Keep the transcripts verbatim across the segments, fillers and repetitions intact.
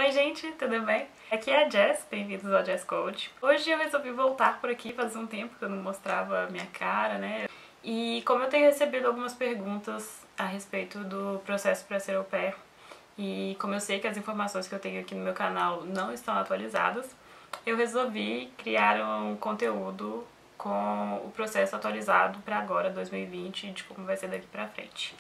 Oi gente, tudo bem? Aqui é a Jess, bem-vindos ao Jess Coach. Hoje eu resolvi voltar por aqui, faz um tempo que eu não mostrava a minha cara, né? E como eu tenho recebido algumas perguntas a respeito do processo para ser au pair, e como eu sei que as informações que eu tenho aqui no meu canal não estão atualizadas, eu resolvi criar um conteúdo com o processo atualizado para agora, dois mil e vinte, de como vai ser daqui pra frente.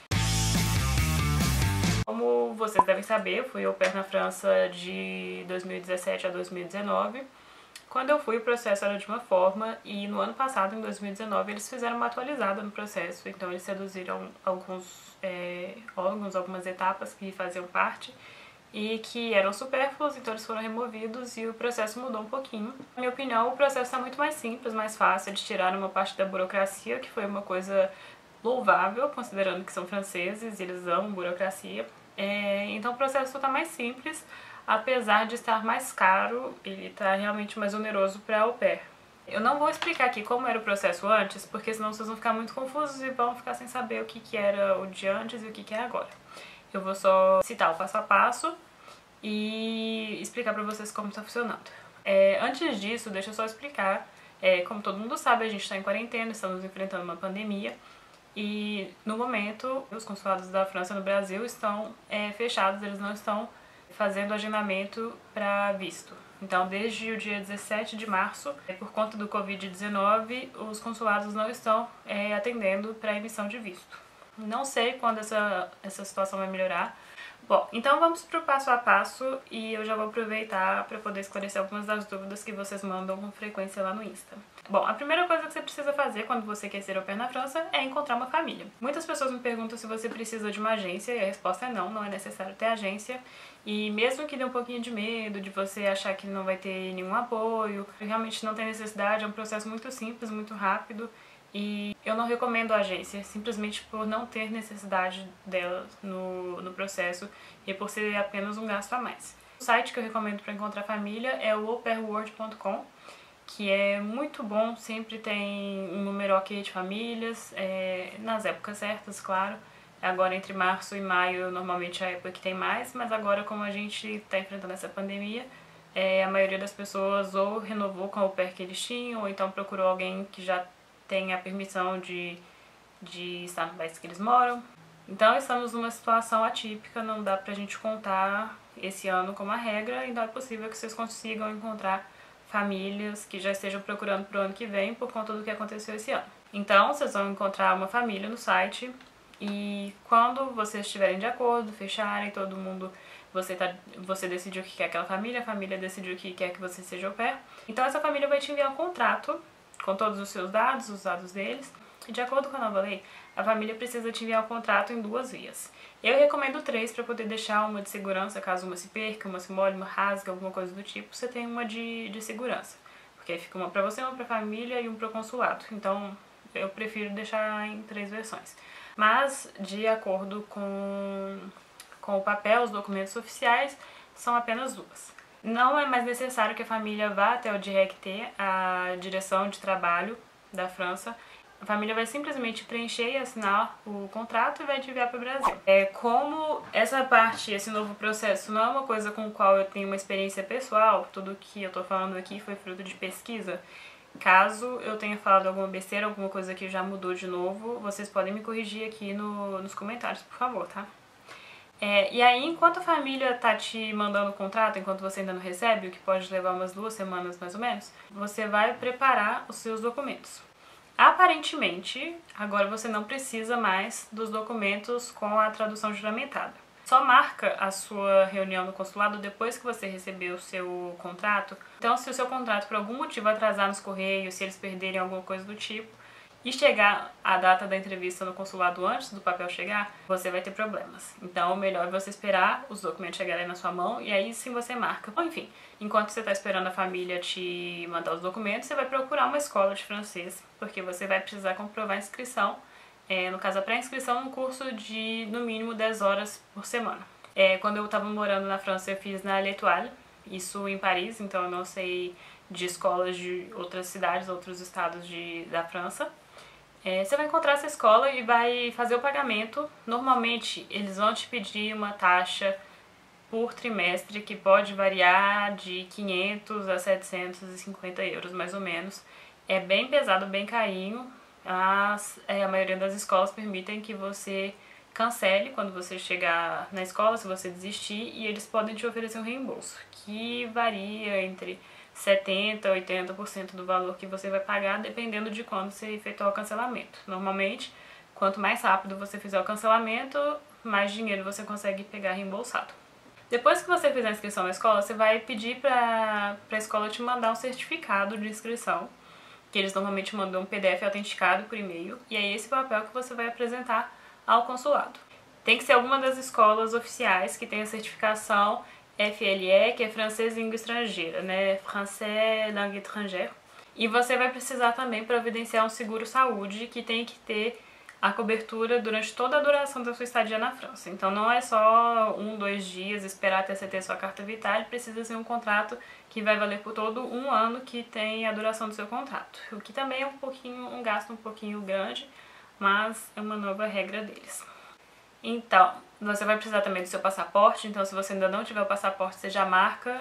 Como vocês devem saber, eu fui au pair na França de dois mil e dezessete a dois mil e dezenove. Quando eu fui, o processo era de uma forma, e no ano passado, em dois mil e dezenove, eles fizeram uma atualizada no processo. Então eles reduziram alguns é, órgãos, algumas etapas que faziam parte e que eram supérfluos, então eles foram removidos e o processo mudou um pouquinho. Na minha opinião, o processo está muito mais simples, mais fácil. Eles tiraram uma parte da burocracia, que foi uma coisa louvável, considerando que são franceses e eles amam burocracia. É, então o processo está mais simples, apesar de estar mais caro, ele está realmente mais oneroso para au pair. Eu não vou explicar aqui como era o processo antes, porque senão vocês vão ficar muito confusos e vão ficar sem saber o que, que era o de antes e o que, que é agora. Eu vou só citar o passo a passo e explicar para vocês como está funcionando. É, antes disso, deixa eu só explicar, é, como todo mundo sabe, a gente está em quarentena, estamos enfrentando uma pandemia. E no momento, os consulados da França no Brasil estão é, fechados, eles não estão fazendo agendamento para visto. Então, desde o dia dezessete de março, é, por conta do covid dezenove, os consulados não estão é, atendendo para emissão de visto. Não sei quando essa, essa situação vai melhorar. Bom, então vamos para o passo a passo e eu já vou aproveitar para poder esclarecer algumas das dúvidas que vocês mandam com frequência lá no Insta. Bom, a primeira coisa que você precisa fazer quando você quer ser au pair na França é encontrar uma família. Muitas pessoas me perguntam se você precisa de uma agência e a resposta é não, não é necessário ter agência. E mesmo que dê um pouquinho de medo, de você achar que não vai ter nenhum apoio, realmente não tem necessidade, é um processo muito simples, muito rápido. E eu não recomendo a agência, simplesmente por não ter necessidade dela no, no processo e por ser apenas um gasto a mais. O site que eu recomendo para encontrar família é o au pair world ponto com, que é muito bom, sempre tem um número ok de famílias, é, nas épocas certas, claro. Agora entre março e maio normalmente é a época que tem mais, mas agora como a gente está enfrentando essa pandemia, é, a maioria das pessoas ou renovou com a au pair que eles tinham, ou então procurou alguém que já tem a permissão de, de estar no país que eles moram. Então estamos numa situação atípica, não dá pra gente contar esse ano como a regra, então é possível que vocês consigam encontrar famílias que já estejam procurando pro ano que vem por conta do que aconteceu esse ano. Então vocês vão encontrar uma família no site e quando vocês estiverem de acordo, fecharem, todo mundo, você, tá, você decidiu que quer aquela família, a família decidiu que quer que você seja au pair, então essa família vai te enviar um contrato com todos os seus dados, os dados deles. E de acordo com a nova lei, a família precisa te enviar o contrato em duas vias. Eu recomendo três para poder deixar uma de segurança, caso uma se perca, uma se molhe, uma rasga, alguma coisa do tipo, você tem uma de, de segurança. Porque aí fica uma para você, uma para a família e um para o consulado. Então eu prefiro deixar em três versões. Mas, de acordo com, com o papel, os documentos oficiais, são apenas duas. Não é mais necessário que a família vá até o Directeur, a direção de trabalho da França. A família vai simplesmente preencher e assinar o contrato e vai te enviar para o Brasil. É, como essa parte, esse novo processo não é uma coisa com a qual eu tenho uma experiência pessoal, tudo que eu tô falando aqui foi fruto de pesquisa. Caso eu tenha falado alguma besteira, alguma coisa que já mudou de novo, vocês podem me corrigir aqui no, nos comentários, por favor, tá? É, e aí, enquanto a família tá te mandando o contrato, enquanto você ainda não recebe, o que pode levar umas duas semanas mais ou menos, você vai preparar os seus documentos. Aparentemente, agora você não precisa mais dos documentos com a tradução juramentada. Só marca a sua reunião no consulado depois que você receber o seu contrato. Então, se o seu contrato por algum motivo atrasar nos correios, se eles perderem alguma coisa do tipo, e chegar a data da entrevista no consulado antes do papel chegar, você vai ter problemas. Então, o melhor é você esperar os documentos chegarem na sua mão e aí sim você marca. Bom, enfim, enquanto você está esperando a família te mandar os documentos, você vai procurar uma escola de francês, porque você vai precisar comprovar a inscrição, é, no caso a pré-inscrição, num curso de no mínimo dez horas por semana. É, quando eu estava morando na França, eu fiz na L'Étoile, isso em Paris, então eu não sei de escolas de outras cidades, outros estados de, da França. É, você vai encontrar essa escola e vai fazer o pagamento. Normalmente eles vão te pedir uma taxa por trimestre, que pode variar de quinhentos a setecentos e cinquenta euros, mais ou menos. É bem pesado, bem carinho. As, é, a maioria das escolas permitem que você cancele quando você chegar na escola, se você desistir, e eles podem te oferecer um reembolso, que varia entre setenta por cento a oitenta por cento do valor que você vai pagar, dependendo de quando você efetuar o cancelamento. Normalmente, quanto mais rápido você fizer o cancelamento, mais dinheiro você consegue pegar reembolsado. Depois que você fizer a inscrição na escola, você vai pedir para a escola te mandar um certificado de inscrição, que eles normalmente mandam um P D F autenticado por e-mail, e é esse papel que você vai apresentar ao consulado. Tem que ser alguma das escolas oficiais que tem a certificação F L E, que é Francês Língua Estrangeira, né? Français Langue Étrangère. E você vai precisar também providenciar um seguro-saúde que tem que ter a cobertura durante toda a duração da sua estadia na França. Então não é só um, dois dias, esperar até você ter sua carta vital, precisa ser um contrato que vai valer por todo um ano que tem a duração do seu contrato. O que também é um pouquinho, um gasto um pouquinho grande, mas é uma nova regra deles. Então, você vai precisar também do seu passaporte, então se você ainda não tiver o passaporte, você já marca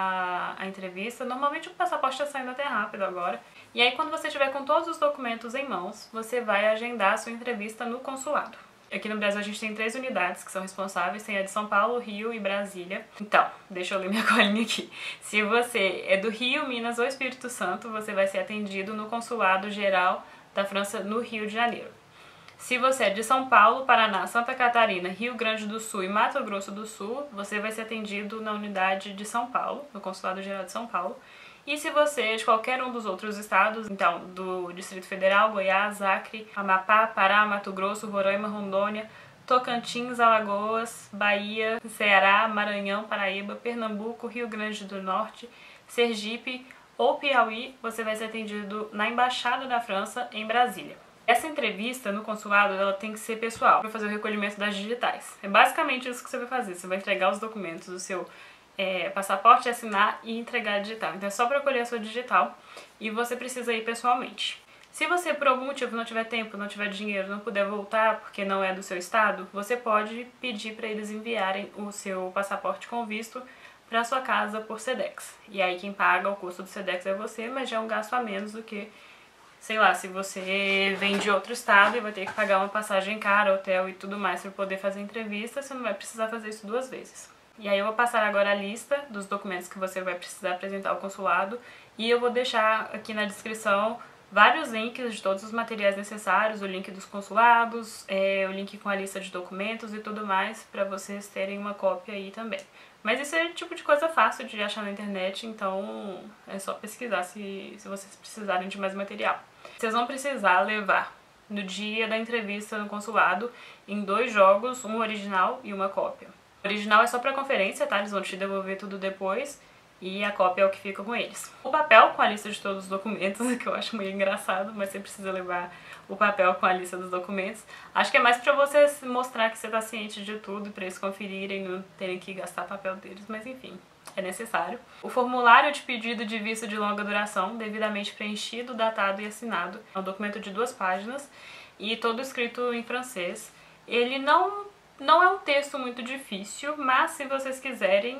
a, a entrevista. Normalmente o passaporte está saindo até rápido agora. E aí quando você estiver com todos os documentos em mãos, você vai agendar a sua entrevista no consulado. Aqui no Brasil a gente tem três unidades que são responsáveis, tem a de São Paulo, Rio e Brasília. Então, deixa eu ler minha colinha aqui. Se você é do Rio, Minas ou Espírito Santo, você vai ser atendido no Consulado Geral da França no Rio de Janeiro. Se você é de São Paulo, Paraná, Santa Catarina, Rio Grande do Sul e Mato Grosso do Sul, você vai ser atendido na unidade de São Paulo, no Consulado Geral de São Paulo. E se você é de qualquer um dos outros estados, então do Distrito Federal, Goiás, Acre, Amapá, Pará, Mato Grosso, Roraima, Rondônia, Tocantins, Alagoas, Bahia, Ceará, Maranhão, Paraíba, Pernambuco, Rio Grande do Norte, Sergipe ou Piauí, você vai ser atendido na Embaixada da França em Brasília. Essa entrevista no consulado, ela tem que ser pessoal, para fazer o recolhimento das digitais. É basicamente isso que você vai fazer, você vai entregar os documentos do seu é, passaporte, assinar e entregar a digital. Então é só para colher a sua digital e você precisa ir pessoalmente. Se você por algum motivo não tiver tempo, não tiver dinheiro, não puder voltar porque não é do seu estado, você pode pedir para eles enviarem o seu passaporte com visto para sua casa por Sedex. E aí quem paga o custo do Sedex é você, mas já é um gasto a menos do que, sei lá, se você vem de outro estado e vai ter que pagar uma passagem cara, hotel e tudo mais para poder fazer entrevista, você não vai precisar fazer isso duas vezes. E aí eu vou passar agora a lista dos documentos que você vai precisar apresentar ao consulado e eu vou deixar aqui na descrição vários links de todos os materiais necessários, o link dos consulados, é, o link com a lista de documentos e tudo mais, para vocês terem uma cópia aí também. Mas isso é tipo de coisa fácil de achar na internet, então é só pesquisar se, se vocês precisarem de mais material. Vocês vão precisar levar no dia da entrevista no consulado em dois jogos, um original e uma cópia. O original é só pra conferência, tá? Eles vão te devolver tudo depois e a cópia é o que fica com eles. O papel com a lista de todos os documentos, que eu acho meio engraçado, mas você precisa levar o papel com a lista dos documentos. Acho que é mais pra você mostrar que você tá ciente de tudo, pra eles conferirem, não terem que gastar papel deles, mas enfim, é necessário. O formulário de pedido de visto de longa duração, devidamente preenchido, datado e assinado. É um documento de duas páginas e todo escrito em francês. Ele não, não é um texto muito difícil, mas se vocês quiserem,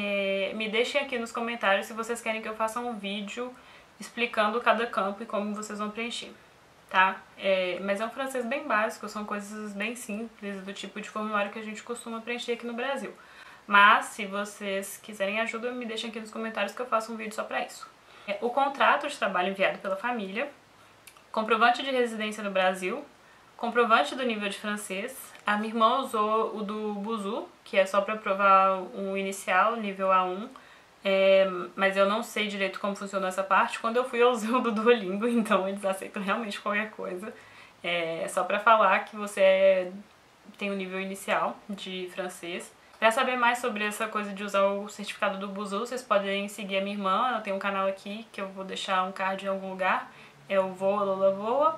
é, me deixem aqui nos comentários se vocês querem que eu faça um vídeo explicando cada campo e como vocês vão preencher. Tá? É, mas é um francês bem básico, são coisas bem simples, do tipo de formulário que a gente costuma preencher aqui no Brasil. Mas, se vocês quiserem ajuda, me deixem aqui nos comentários que eu faço um vídeo só pra isso. É, o contrato de trabalho enviado pela família, comprovante de residência no Brasil, comprovante do nível de francês. A minha irmã usou o do Buzu, que é só pra provar um inicial, nível A um. É, mas eu não sei direito como funciona essa parte. Quando eu fui eu usei o do Duolingo, então eles aceitam realmente qualquer coisa. É só pra falar que você é, tem um nível inicial de francês. Pra saber mais sobre essa coisa de usar o certificado do Buzu, vocês podem seguir a minha irmã, ela tem um canal aqui que eu vou deixar um card em algum lugar, é o Voa Lula Voa,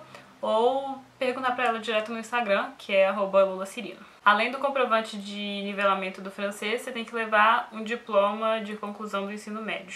ou perguntar pra ela direto no Instagram, que é arroba lulacirino. Além do comprovante de nivelamento do francês, você tem que levar um diploma de conclusão do ensino médio.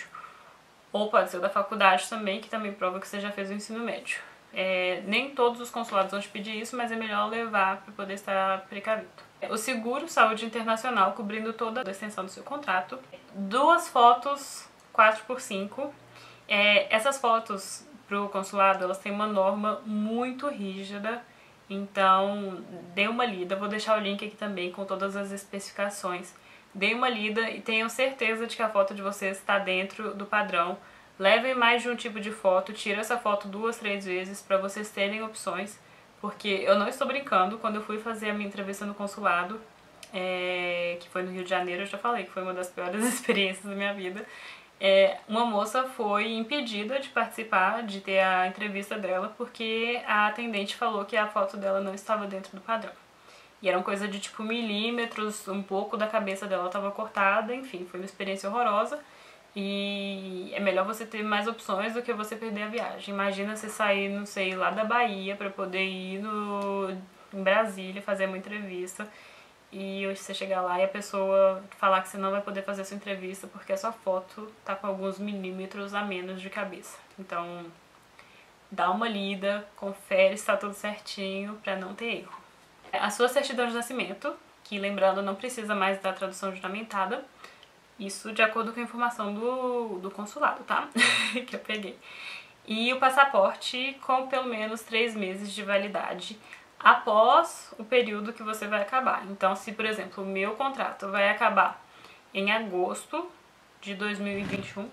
Ou pode ser da faculdade também, que também prova que você já fez o ensino médio. É, nem todos os consulados vão te pedir isso, mas é melhor levar para poder estar precavido. O seguro saúde internacional cobrindo toda a extensão do seu contrato. Duas fotos quatro por cinco. É, essas fotos pro consulado, elas têm uma norma muito rígida, então dê uma lida. Vou deixar o link aqui também com todas as especificações. Dê uma lida e tenham certeza de que a foto de vocês está dentro do padrão. Levem mais de um tipo de foto, tira essa foto duas, três vezes para vocês terem opções, porque eu não estou brincando. Quando eu fui fazer a minha entrevista no consulado, é, que foi no Rio de Janeiro, eu já falei que foi uma das piores experiências da minha vida. É, uma moça foi impedida de participar, de ter a entrevista dela, porque a atendente falou que a foto dela não estava dentro do padrão. E era uma coisa de tipo milímetros, um pouco da cabeça dela estava cortada, enfim, foi uma experiência horrorosa. E é melhor você ter mais opções do que você perder a viagem. Imagina você sair, não sei, lá da Bahia para poder ir no, em Brasília fazer uma entrevista e você chegar lá e a pessoa falar que você não vai poder fazer a sua entrevista porque a sua foto tá com alguns milímetros a menos de cabeça. Então, dá uma lida, confere se tá tudo certinho para não ter erro. A sua certidão de nascimento, que lembrando não precisa mais da tradução juramentada, isso de acordo com a informação do, do consulado, tá? Que eu peguei. E o passaporte com pelo menos três meses de validade após o período que você vai acabar. Então, se, por exemplo, o meu contrato vai acabar em agosto de dois mil e vinte e um...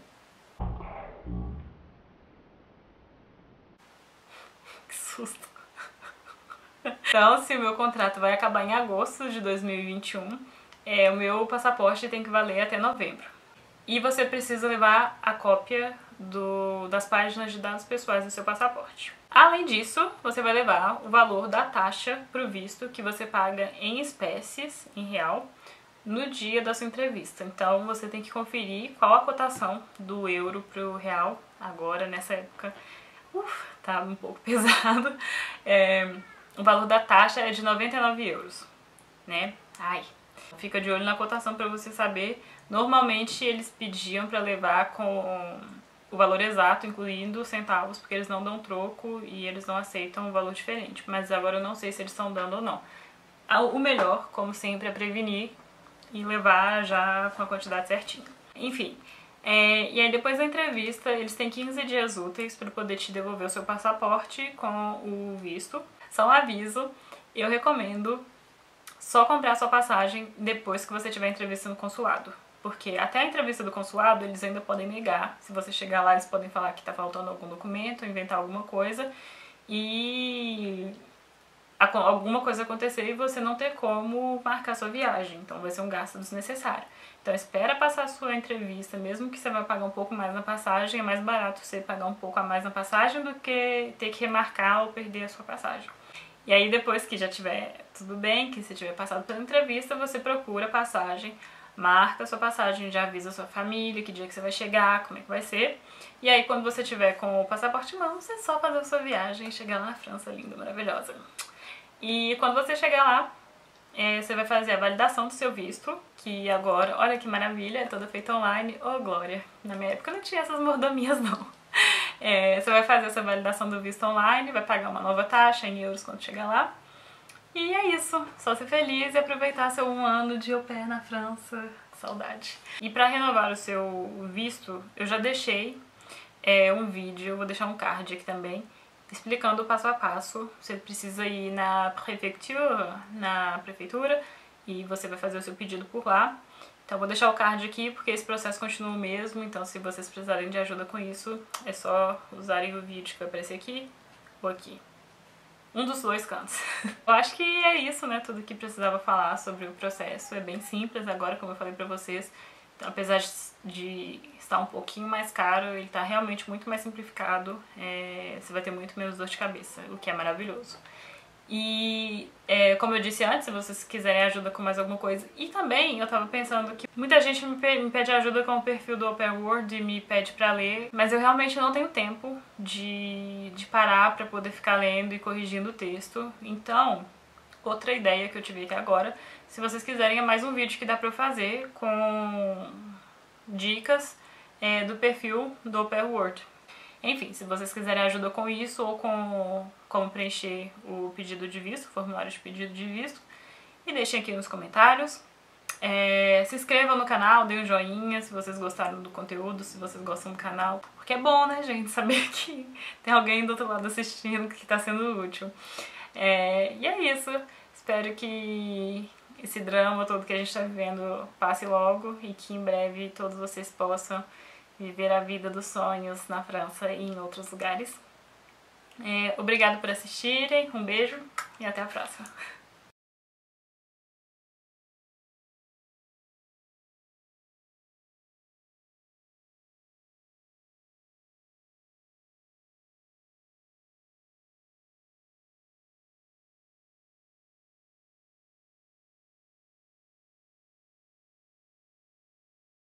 Que susto! Então, se o meu contrato vai acabar em agosto de dois mil e vinte e um, é, o meu passaporte tem que valer até novembro. E você precisa levar a cópia do, das páginas de dados pessoais do seu passaporte. Além disso, você vai levar o valor da taxa pro visto que você paga em espécies, em real, no dia da sua entrevista. Então você tem que conferir qual a cotação do euro pro real agora, nessa época. Uf, tá um pouco pesado. É, o valor da taxa é de noventa e nove euros, né? Ai, fica de olho na cotação para você saber. Normalmente eles pediam para levar com o valor exato, incluindo centavos, porque eles não dão troco e eles não aceitam um valor diferente. Mas agora eu não sei se eles estão dando ou não. O melhor, como sempre, é prevenir e levar já com a quantidade certinha. Enfim, é, e aí depois da entrevista eles têm quinze dias úteis para poder te devolver o seu passaporte com o visto. Só um aviso, eu recomendo só comprar sua passagem depois que você tiver entrevista no consulado. Porque até a entrevista do consulado eles ainda podem negar. Se você chegar lá, eles podem falar que tá faltando algum documento, inventar alguma coisa e alguma coisa acontecer e você não ter como marcar sua viagem. Então vai ser um gasto desnecessário. Então espera passar a sua entrevista, mesmo que você vai pagar um pouco mais na passagem, é mais barato você pagar um pouco a mais na passagem do que ter que remarcar ou perder a sua passagem. E aí depois que já tiver tudo bem, que você tiver passado pela entrevista, você procura a passagem, marca a sua passagem, já avisa a sua família que dia que você vai chegar, como é que vai ser. E aí quando você tiver com o passaporte em mão, você só fazer a sua viagem e chegar lá na França, linda, maravilhosa. E quando você chegar lá, é, você vai fazer a validação do seu visto, que agora, olha que maravilha, é toda feita online. Ô, glória! Na minha época não tinha essas mordomias, não. É, você vai fazer essa validação do visto online, vai pagar uma nova taxa em euros quando chegar lá. E é isso, só ser feliz e aproveitar seu um ano de au pair na França. Saudade. E para renovar o seu visto, eu já deixei é, um vídeo, eu vou deixar um card aqui também, explicando o passo a passo. Você precisa ir na prefeitura, na prefeitura, e você vai fazer o seu pedido por lá. Então vou deixar o card aqui porque esse processo continua o mesmo, então se vocês precisarem de ajuda com isso, é só usarem o vídeo que vai aparecer aqui ou aqui. Um dos dois cantos. Eu acho que é isso, né? Tudo que precisava falar sobre o processo. É bem simples agora, como eu falei pra vocês. Então, apesar de estar um pouquinho mais caro, ele tá realmente muito mais simplificado. É, você vai ter muito menos dor de cabeça, o que é maravilhoso. E, é, como eu disse antes, se vocês quiserem ajuda com mais alguma coisa. E também, eu tava pensando que muita gente me pede ajuda com o perfil do Au Pair World e me pede pra ler, mas eu realmente não tenho tempo de, de parar pra poder ficar lendo e corrigindo o texto. Então, outra ideia que eu tive aqui agora, se vocês quiserem, é mais um vídeo que dá pra eu fazer com dicas é, do perfil do Au Pair World. Enfim, se vocês quiserem ajuda com isso ou com como preencher o pedido de visto, o formulário de pedido de visto, e deixem aqui nos comentários. É, se inscrevam no canal, deem um joinha se vocês gostaram do conteúdo, se vocês gostam do canal. Porque é bom, né, gente, saber que tem alguém do outro lado assistindo que tá sendo útil. É, e é isso. Espero que esse drama todo que a gente tá vivendo passe logo e que em breve todos vocês possam viver a vida dos sonhos na França e em outros lugares. É, obrigado por assistirem, um beijo e até a próxima.